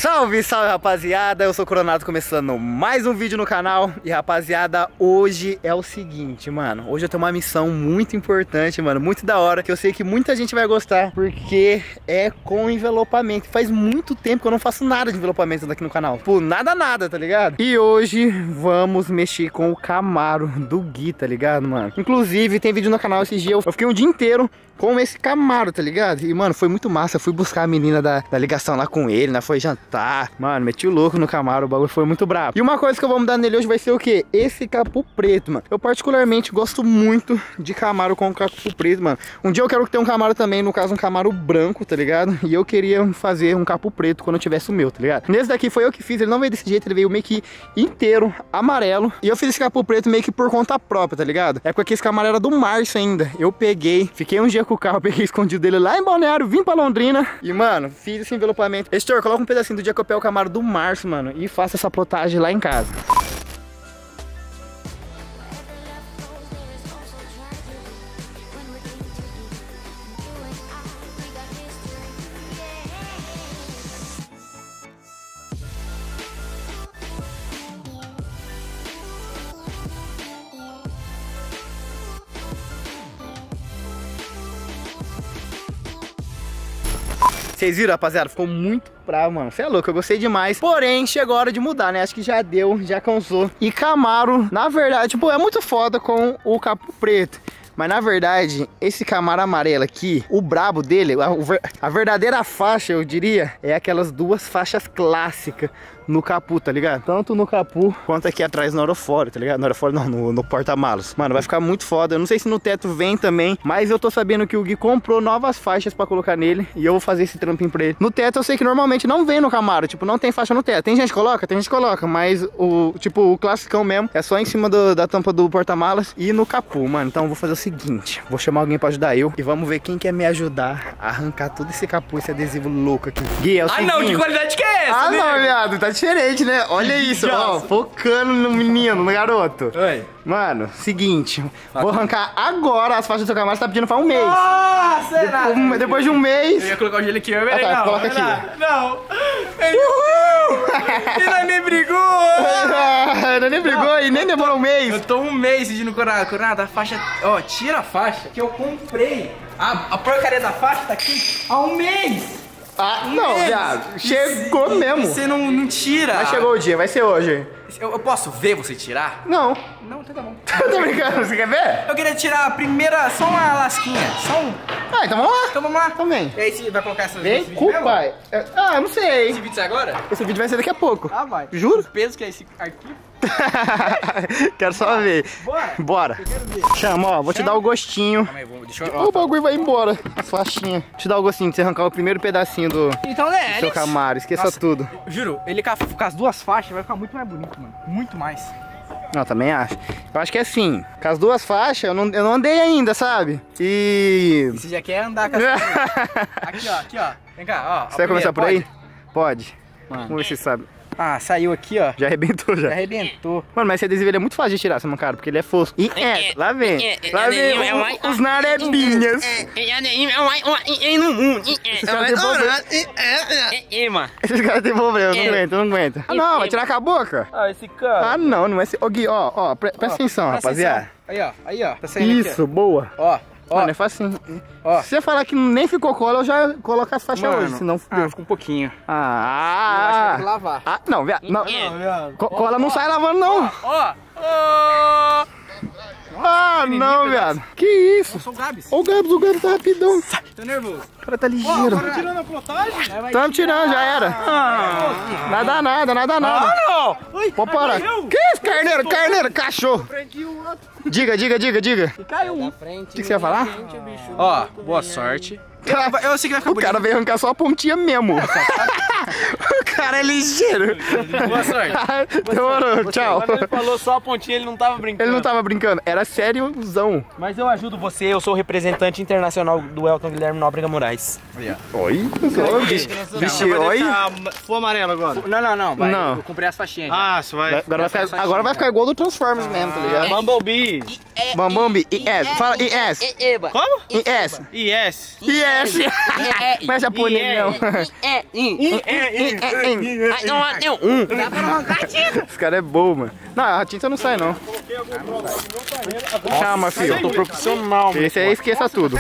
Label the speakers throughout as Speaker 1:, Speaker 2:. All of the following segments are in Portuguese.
Speaker 1: Salve, salve, rapaziada, eu sou o Coronado, começando mais um vídeo no canal. E rapaziada, hoje é o seguinte, mano, hoje eu tenho uma missão muito importante, mano, muito da hora, que eu sei que muita gente vai gostar, porque é com envelopamento. Faz muito tempo que eu não faço nada de envelopamento aqui no canal, tipo, nada, tá ligado? E hoje vamos mexer com o Camaro do Gui, tá ligado, mano? Inclusive, tem vídeo no canal esses dias, eu fiquei um dia inteiro com esse Camaro, tá ligado? E, mano, foi muito massa. Eu fui buscar a menina da ligação lá com ele, né? Foi jantar. Mano, meti o louco no Camaro, o bagulho foi muito brabo. E uma coisa que eu vou mudar nele hoje vai ser o quê? Esse capô preto, mano. Eu particularmente gosto muito de Camaro com capô preto, mano. Um dia eu quero ter um Camaro também, no caso um Camaro branco, tá ligado? E eu queria fazer um capô preto quando eu tivesse o meu, tá ligado? Nesse daqui foi eu que fiz, ele não veio desse jeito, ele veio meio que inteiro, amarelo. E eu fiz esse capô preto meio que por conta própria, tá ligado? É porque esse Camaro era do Márcio ainda. Eu peguei, fiquei um dia com o carro, peguei escondido dele lá em Balneário, vim pra Londrina e, mano, fiz esse envelopamento. Editor, coloca um pedacinho do dia que eu pego o Camaro do Márcio, mano, e faça essa plotagem lá em casa. Vocês viram, rapaziada? Ficou muito bravo, mano. Você é louco, eu gostei demais. Porém, chegou a hora de mudar, né? Acho que já deu, já cansou. E Camaro, na verdade, tipo, é muito foda com o capô preto. Mas na verdade, esse Camaro amarelo aqui, o brabo dele, a verdadeira faixa, eu diria, é aquelas duas faixas clássicas no capô, tá ligado? Tanto no capô quanto aqui atrás no aerofólio, tá ligado? No aerofólio não, no porta-malas. Mano, vai ficar muito foda. Eu não sei se no teto vem também, mas eu tô sabendo que o Gui comprou novas faixas pra colocar nele e eu vou fazer esse trampinho pra ele. No teto eu sei que normalmente não vem no Camaro, tipo, não tem faixa no teto. Tem gente que coloca, mas o classicão mesmo é só em cima da tampa do porta-malas e no capô, mano. Então eu vou fazer o seguinte, vou chamar alguém pra ajudar eu e vamos ver quem quer me ajudar a arrancar todo esse capô, esse adesivo louco aqui. Gui, é o seguinte...
Speaker 2: não, que qualidade que é essa?
Speaker 1: Ah, não, viado, tá diferente, né? Olha isso, ó, focando no menino, no garoto.
Speaker 2: Oi.
Speaker 1: Mano, seguinte, vou arrancar agora as faixas do seu Camaro, você tá pedindo faz um mês.
Speaker 2: Nossa,
Speaker 1: depois de um mês...
Speaker 2: Eu ia colocar o gelo aqui, mas
Speaker 1: tá,
Speaker 2: não,
Speaker 1: coloca aqui.
Speaker 2: Não. Uhul! Ele nem brigou!
Speaker 1: Ele nem brigou e nem demorou um mês.
Speaker 2: Eu tô um mês pedindo Coronado, a faixa... Ó, tira a faixa que eu comprei. A porcaria da faixa tá aqui há um mês.
Speaker 1: Ah, não, viado. Chegou mesmo.
Speaker 2: Você não tira.
Speaker 1: Mas chegou o dia, vai ser hoje.
Speaker 2: Eu posso ver você tirar?
Speaker 1: Não.
Speaker 2: Não, então tá bom.
Speaker 1: Tô brincando, você quer ver?
Speaker 2: Eu queria tirar a primeira, só uma lasquinha. Só um.
Speaker 1: Ah, então vamos lá.
Speaker 2: Então vamos lá.
Speaker 1: Também.
Speaker 2: E aí você vai colocar esse
Speaker 1: Vem
Speaker 2: vídeo
Speaker 1: com
Speaker 2: mesmo?
Speaker 1: o pai. Ah, não sei.
Speaker 2: Esse vídeo sai agora?
Speaker 1: Esse vídeo vai ser daqui a pouco.
Speaker 2: Ah, vai.
Speaker 1: Juro?
Speaker 2: O peso que é esse arquivo?
Speaker 1: Quero só ver. Bora.
Speaker 2: Eu quero ver.
Speaker 1: Chama, ó, vou te dar o gostinho.
Speaker 2: Calma aí, deixa eu...
Speaker 1: O bagulho vai embora. As faixinhas. Te dar o gostinho de você arrancar o primeiro pedacinho do
Speaker 2: Então, né,
Speaker 1: seu Camaro. Esqueça tudo.
Speaker 2: Juro, ele com as duas faixas vai ficar muito mais bonito, mano. Muito mais.
Speaker 1: Não, também acho. Eu acho que é assim. Com as duas faixas, eu não andei ainda, sabe? E
Speaker 2: Você já quer andar com as faixas. Aqui, ó. Vem cá, ó.
Speaker 1: você vai começar por aí? Pode.
Speaker 2: Mano.
Speaker 1: Vamos ver se você sabe.
Speaker 2: Ah, saiu aqui, ó.
Speaker 1: Já arrebentou, já.
Speaker 2: Já arrebentou.
Speaker 1: Mano, mas esse adesivo ele é muito fácil de tirar, meu cara, porque ele é fosco. E lá vem. Lá vem os narebinhas. Esses caras têm problema. Esses caras têm problema, não aguenta. Ah, não, vai tirar com a boca?
Speaker 2: Ah, esse cara.
Speaker 1: Ah, não vai ser... Ô, Gui, ó, presta atenção, rapaziada.
Speaker 2: Aí, ó. Tá saindo aqui,
Speaker 1: Isso, boa.
Speaker 2: ó.
Speaker 1: Mano, é facinho.
Speaker 2: Ó.
Speaker 1: Se você falar que nem ficou cola, eu já coloco as faixas hoje, senão fudeu.
Speaker 2: Ficou um pouquinho.
Speaker 1: Ah,
Speaker 2: Eu acho que tem que lavar.
Speaker 1: Ah, não, viado. Não.
Speaker 2: viado.
Speaker 1: Cola não sai lavando, não.
Speaker 2: Ó.
Speaker 1: Ah, não, viado. Que isso?
Speaker 2: São Gabs.
Speaker 1: Ô, o Gabs tá rapidão.
Speaker 2: Tô nervoso.
Speaker 1: O cara tá ligeiro.
Speaker 2: Tá tirando a plotagem?
Speaker 1: Tamo tirando, já era. Nada, nada.
Speaker 2: não.
Speaker 1: Pode parar. Que isso, carneiro, cachorro. Diga.
Speaker 2: E caiu um.
Speaker 1: O que você ia falar?
Speaker 2: Ó, boa sorte. Eu sei que vai ficar
Speaker 1: O
Speaker 2: bonito.
Speaker 1: cara veio arrancar só a pontinha mesmo. O cara é ligeiro.
Speaker 2: Boa sorte.
Speaker 1: Demorou, tchau.
Speaker 3: Quando ele falou só a pontinha, ele não tava brincando.
Speaker 1: Ele não tava brincando, era sériozão.
Speaker 3: Mas eu ajudo você, eu sou o representante internacional do Elton Guilherme Nóbrega Moraes.
Speaker 1: Oi? Vixe, oi?
Speaker 3: Full amarelo agora. Não, vai.
Speaker 1: Não.
Speaker 3: Eu comprei as faixinhas.
Speaker 2: Ah, você vai...
Speaker 1: Agora vai ficar igual do Transformers mesmo, tá ligado?
Speaker 3: Bumblebee.
Speaker 1: Bambambi, IS, fala IS.
Speaker 3: Como?
Speaker 1: IS.
Speaker 3: Yes.
Speaker 1: IS. Mas japonês não. tem.
Speaker 3: Ai, não, tem um.
Speaker 2: Dá pra não arrancar a tinta.
Speaker 1: Esse cara é bom, mano. Não, a tinta não sai, não. Chama, filho.
Speaker 3: Eu tô profissional, mano.
Speaker 1: Esse aí esqueça tudo.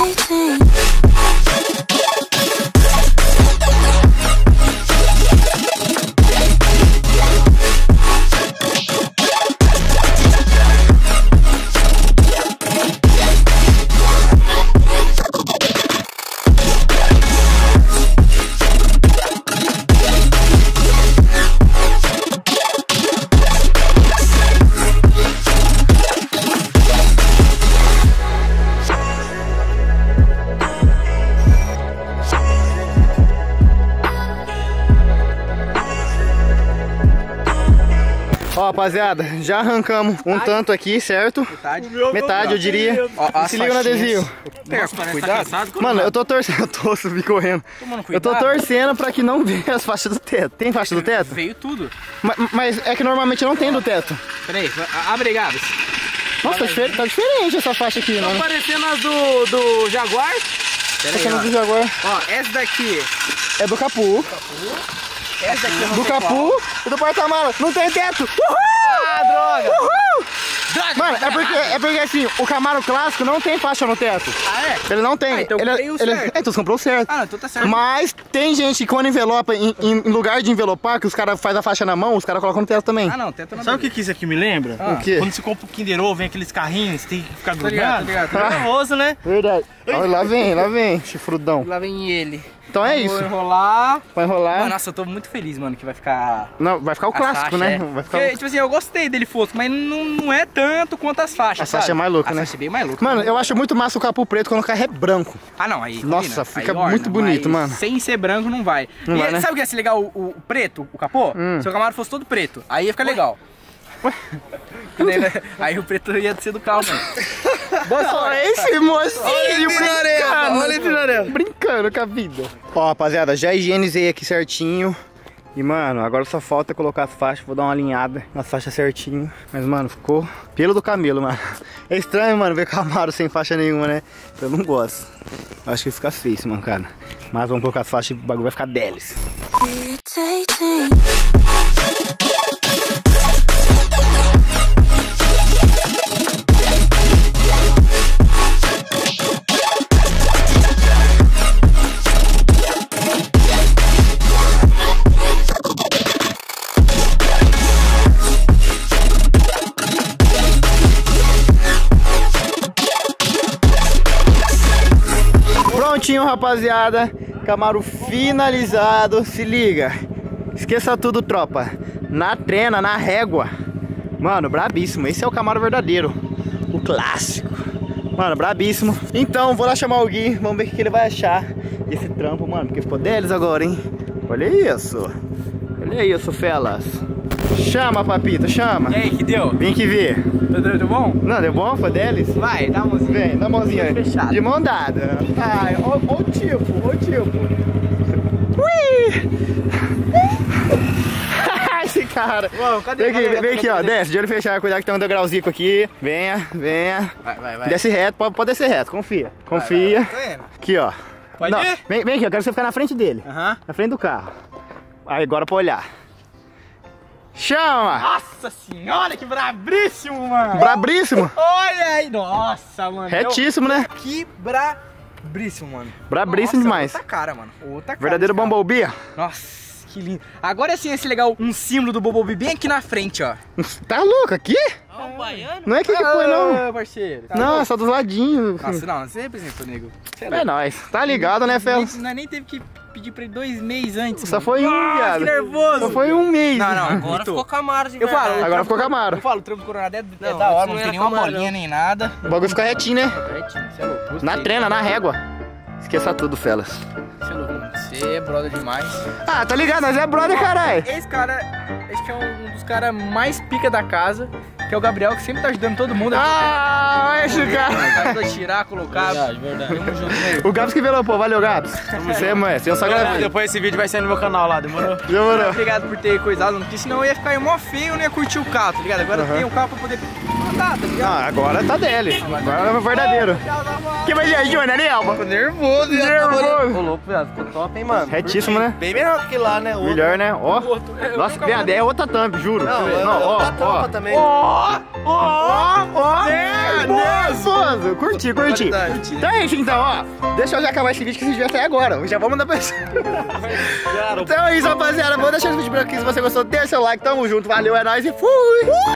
Speaker 1: Ó, rapaziada, já arrancamos um tanto aqui, certo? Metade, eu diria.
Speaker 2: Ó,
Speaker 1: se liga no adesivo.
Speaker 2: Cuidado.
Speaker 1: Mano, eu tô torcendo, eu tô subi correndo. Eu tô torcendo pra que não venha as faixas do teto. Tem faixa do teto?
Speaker 2: Veio tudo.
Speaker 1: Mas é que normalmente não tem do teto.
Speaker 2: Peraí, abre aí, Gabs.
Speaker 1: Nossa, tá diferente essa faixa aqui,
Speaker 2: Tá
Speaker 1: mano.
Speaker 2: parecendo as do Jaguar. Pera aí,
Speaker 1: Essa do Jaguar
Speaker 2: ó, essa daqui
Speaker 1: é do Capu.
Speaker 2: Essa daqui eu não
Speaker 1: Do
Speaker 2: sei
Speaker 1: Capu
Speaker 2: qual.
Speaker 1: e do porta-mala. Não tem teto. Uhul!
Speaker 2: Ah, droga!
Speaker 1: Uhul!
Speaker 2: Droga!
Speaker 1: Mano, é porque assim, o Camaro clássico não tem faixa no teto.
Speaker 2: Ah, é?
Speaker 1: Ele não tem.
Speaker 2: Ah, então eu comprei o certo.
Speaker 1: Então você comprou o certo.
Speaker 2: Ah, não, então tá certo.
Speaker 1: Mas tem gente que quando envelopa, em lugar de envelopar, que os caras fazem a faixa na mão, os caras colocam no teto também.
Speaker 2: Ah, não, tenta não.
Speaker 4: Sabe o que isso aqui me lembra?
Speaker 1: O quê?
Speaker 4: Quando você compra o Kinder Ovo, vem aqueles carrinhos, tem que ficar
Speaker 2: Tô ligado,
Speaker 4: grudado.
Speaker 2: tô ligado.
Speaker 4: É nervoso, né?
Speaker 1: Verdade. Olha, lá vem, chifrudão.
Speaker 2: Lá vem ele.
Speaker 1: Então é
Speaker 2: Vou
Speaker 1: isso.
Speaker 2: enrolar.
Speaker 1: Vai enrolar.
Speaker 2: Mano, nossa, eu tô muito feliz, mano, que vai ficar...
Speaker 1: Não, vai ficar o
Speaker 2: a
Speaker 1: clássico,
Speaker 2: faixa,
Speaker 1: né?
Speaker 2: é.
Speaker 1: Vai ficar
Speaker 2: Porque, tipo assim, eu gostei dele fosco, mas não é tanto quanto as faixas,
Speaker 1: A faixa é mais louca,
Speaker 2: a
Speaker 1: né?
Speaker 2: faixa é bem mais louca.
Speaker 1: Mano, eu acho muito massa o capô preto quando o carro é branco.
Speaker 2: Ah, não, aí...
Speaker 1: Nossa,
Speaker 2: combina.
Speaker 1: fica
Speaker 2: Aí orna,
Speaker 1: muito bonito,
Speaker 2: mas
Speaker 1: mano.
Speaker 2: Sem ser branco não vai.
Speaker 1: Não
Speaker 2: E
Speaker 1: vai, né?
Speaker 2: sabe o que ia ser legal? O preto, o capô? Se o Camaro fosse todo preto, aí ia ficar legal. Aí o preto ia ser do carro, mano.
Speaker 1: Olha esse mocinho brincando.
Speaker 2: olha esse narelo.
Speaker 1: Brincando com a vida. Ó, rapaziada, já higienizei aqui certinho. E, mano, agora só falta colocar as faixas. Vou dar uma alinhada nas faixas certinho. Mas, mano, ficou pelo do camelo, mano. É estranho, mano, ver Camaro sem faixa nenhuma, né? Eu não gosto. Acho que fica feio esse mancada. Mas vamos colocar as faixas e o bagulho vai ficar deles. Prontinho, rapaziada. Camaro finalizado. Se liga. Esqueça tudo, tropa. Na trena, na régua. Mano, brabíssimo. Esse é o Camaro verdadeiro. O clássico. Mano, brabíssimo. Então, vou lá chamar o Gui. Vamos ver o que ele vai achar desse trampo, mano. Porque ficou deles agora, hein? Olha isso. Olha isso, felas. Chama, papito, chama.
Speaker 2: E aí, que deu?
Speaker 1: Vem aqui ver.
Speaker 2: Deu bom?
Speaker 1: Não, deu bom? Foi deles?
Speaker 2: Vai, dá a mãozinha.
Speaker 1: Vem, dá a mãozinha aí.
Speaker 2: Fechado.
Speaker 1: De mão dada. Ai, ó o tipo, ó o tipo. Ui! Esse cara.
Speaker 2: Uou, cadê?
Speaker 1: Vem aqui, ó. Desce, de olho fechado. Cuidado que tem um degrauzinho aqui. Venha, venha.
Speaker 2: Vai.
Speaker 1: Desce reto, pode descer reto. Confia. Confia.
Speaker 2: Tô indo.
Speaker 1: Aqui, ó.
Speaker 2: Pode
Speaker 1: Não,
Speaker 2: ir?
Speaker 1: vem aqui, eu quero você ficar na frente dele.
Speaker 2: Aham.
Speaker 1: Na frente do carro. Aí, agora pra olhar. Chama!
Speaker 2: Nossa senhora, que brabríssimo, mano.
Speaker 1: Brabríssimo?
Speaker 2: Olha aí, nossa, mano.
Speaker 1: Retíssimo, né?
Speaker 2: Que brabríssimo, mano.
Speaker 1: Brabríssimo demais.
Speaker 2: Outra cara, mano. Outra cara.
Speaker 1: Verdadeiro
Speaker 2: desse carro.
Speaker 1: Bumblebee.
Speaker 2: Nossa, que lindo. Agora sim, esse legal, um símbolo do Bumblebee bem aqui na frente, ó.
Speaker 1: Tá louco aqui? Não é aqui que foi, não.
Speaker 2: Parceiro. Tá
Speaker 1: Não, é
Speaker 2: louco?
Speaker 1: só dos ladinhos.
Speaker 2: Nossa, não, você representou, nego. Você
Speaker 1: É nóis. Tá ligado, né, Fel?
Speaker 2: Nós nem teve que pedir pra ele 2 meses antes.
Speaker 1: Só
Speaker 2: mano.
Speaker 1: foi um,
Speaker 2: Nossa,
Speaker 1: viado.
Speaker 2: que nervoso.
Speaker 1: Só foi um mês.
Speaker 2: Não, não,
Speaker 3: Agora
Speaker 2: muito.
Speaker 3: ficou Camaro de
Speaker 2: Eu falo,
Speaker 3: verdade.
Speaker 1: Agora ficou Camaro.
Speaker 2: Eu falo, o trampo do Coronado é
Speaker 3: Não,
Speaker 2: da hora,
Speaker 3: antes
Speaker 2: não
Speaker 3: não
Speaker 2: tem
Speaker 3: era
Speaker 2: nenhuma
Speaker 3: Camaro,
Speaker 2: bolinha
Speaker 3: não.
Speaker 2: nem nada.
Speaker 1: O bagulho fica retinho, né?
Speaker 2: Certinho, você é louco. Gostei.
Speaker 1: Na trena, na régua. Esqueça tudo, Felas.
Speaker 2: Você é louco, mano. Você é brother demais.
Speaker 1: Ah, tá ligado? Nós é brother, caralho.
Speaker 2: Esse cara, esse é um dos caras mais pica da casa. Que aqui é o Gabriel, que sempre tá ajudando todo mundo.
Speaker 1: Ah, esse cara.
Speaker 2: Ajuda a tirar, colocar.
Speaker 4: Verdade.
Speaker 2: Tamo junto, né?
Speaker 1: O Gabs que virou, pô. Valeu, Gabs. Você, mãe. Eu só gravei.
Speaker 3: Depois esse vídeo vai sair no meu canal lá, demorou?
Speaker 1: Demorou.
Speaker 2: Obrigado por ter coisado, porque senão eu ia ficar mó feio e eu não ia curtir o carro, tá ligado? Agora eu tenho o carro pra poder andar, tá ligado?
Speaker 1: Ah, agora tá dele. Agora é o verdadeiro. Que vai ser, Júnior, né, Elba?
Speaker 2: Tô nervoso,
Speaker 1: Nervoso.
Speaker 3: Ô, louco, viado, ficou top, hein, mano?
Speaker 1: Retíssimo, né?
Speaker 3: Bem melhor do que lá, né?
Speaker 1: Melhor, né? Ó. Nossa, viado, é outra thumb, juro. Ó.
Speaker 3: também.
Speaker 1: Ó. Nervoso. Curti. Então é isso, então, ó. Deixa eu já acabar esse vídeo que esse vídeo vai sair agora. Já vamos mandar pra você. Então é isso, rapaziada. Vou deixar esse vídeo por aqui. Se você gostou, deixa seu like. Tamo junto. Valeu, é nóis e fui!